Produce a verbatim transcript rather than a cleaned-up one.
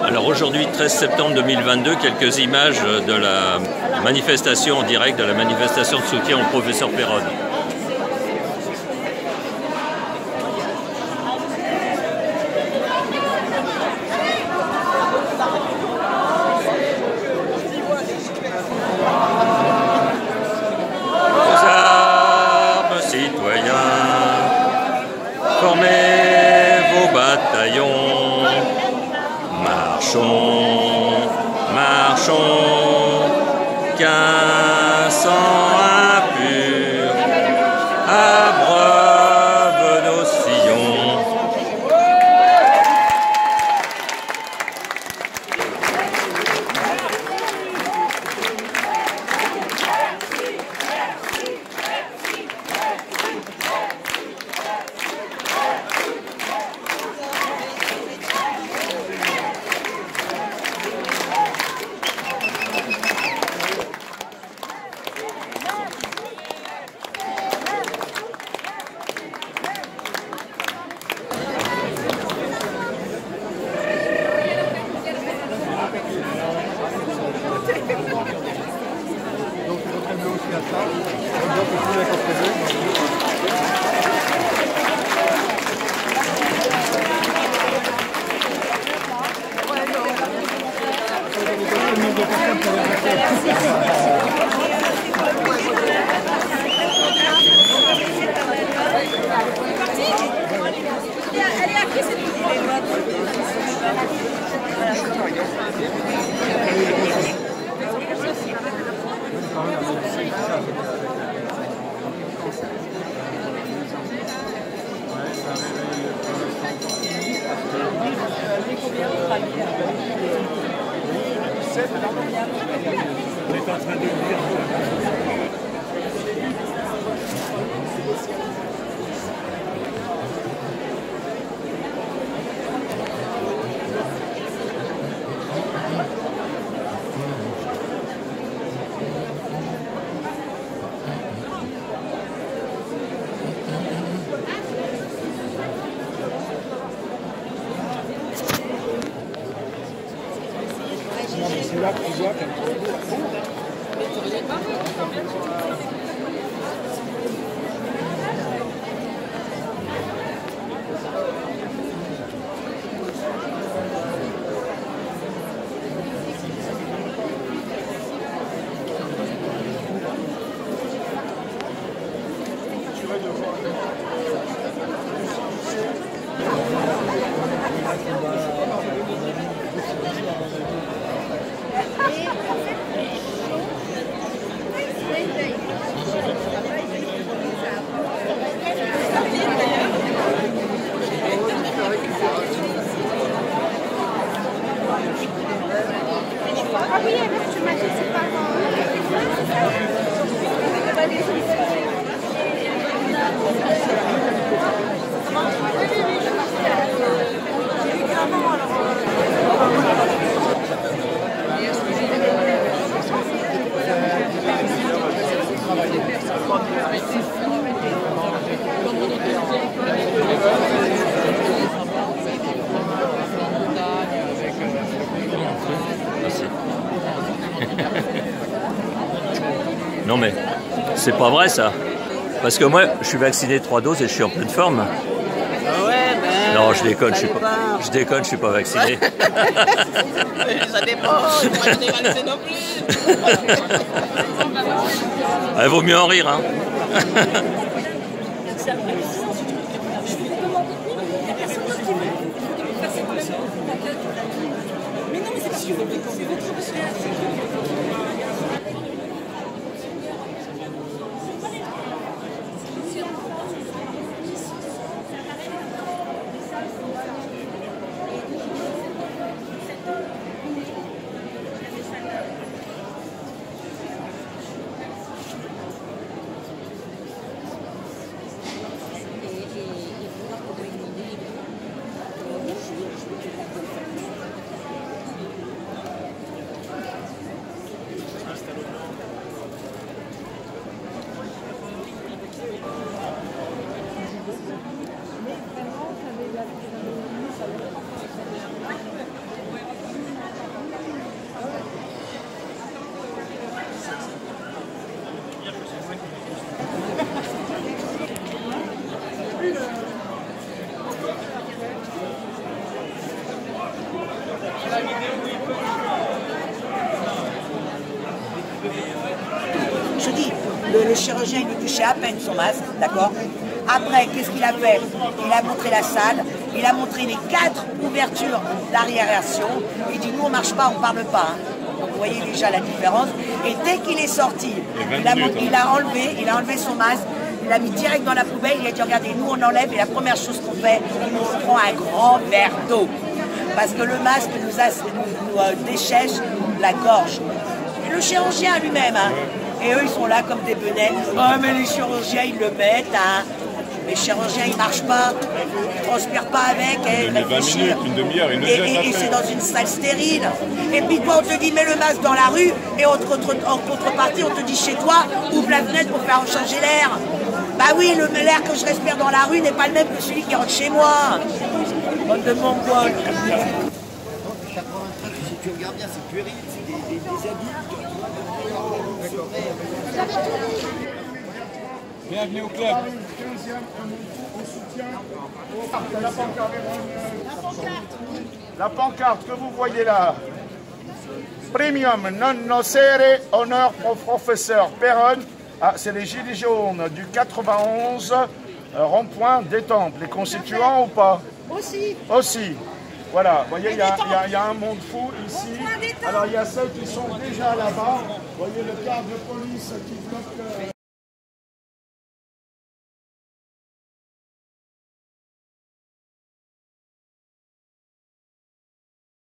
Alors aujourd'hui, treize septembre deux mille vingt-deux, quelques images de la manifestation en direct, de la manifestation de soutien au professeur Péronne. Aux armes, citoyens, formez vos bataillons. Marchons, marchons, qu'un sang impur abreuve nos sillons. On est en train de lire. C'est là que tu vois Ah oui, tu m'as dit c'est pas Non mais, c'est pas vrai ça. Parce que moi, je suis vacciné trois doses et je suis en pleine forme. Ah ouais, ben... Non, je déconne, je suis pas, je déconne, je suis pas vacciné. Ça dépend, je suis pas vacciné non plus. Il vaut mieux en rire, hein. à peine son masque, d'accord? Après, qu'est-ce qu'il a fait? Il a montré la salle, il a montré les quatre ouvertures d'arriération. Il dit, nous on marche pas, on parle pas. Hein. Donc vous voyez déjà la différence. Et dès qu'il est sorti, il a, il a enlevé, il a enlevé son masque, il l'a mis direct dans la poubelle, il a dit, regardez, nous on enlève et la première chose qu'on fait, on prend un grand verre d'eau. Parce que le masque nous, a, nous, nous euh, déchèche la gorge. Et le chirurgien lui-même, hein. Et eux ils sont là comme des benettes. Oh mais les chirurgiens ils le mettent, hein. Les chirurgiens, ils ne marchent pas, ils ne transpirent pas avec, et vingt minutes, une demi-heure, une Et, et, et c'est dans une salle stérile. Et puis toi, on te dit, mets le masque dans la rue, et en, contre, en contrepartie, on te dit chez toi, ouvre la fenêtre pour faire changer l'air. Bah oui, l'air que je respire dans la rue n'est pas le même que celui qui rentre chez moi. Bande de mongols. Si tu regardes bien, c'est puéril, c'est des, des, des adultes. Bienvenue au club. La pancarte. La pancarte que vous voyez là. Premium non nocere, honneur au professeur Perron. Ah, c'est les gilets jaunes du quatre-vingt-onze, euh, rond-point des Temples. Les constituants ou pas? Aussi. Aussi. Voilà, vous voyez, il y, y, y a un monde fou ici. Alors, il y a ceux qui sont déjà là-bas. Vous voyez le quart de police qui bloque... Euh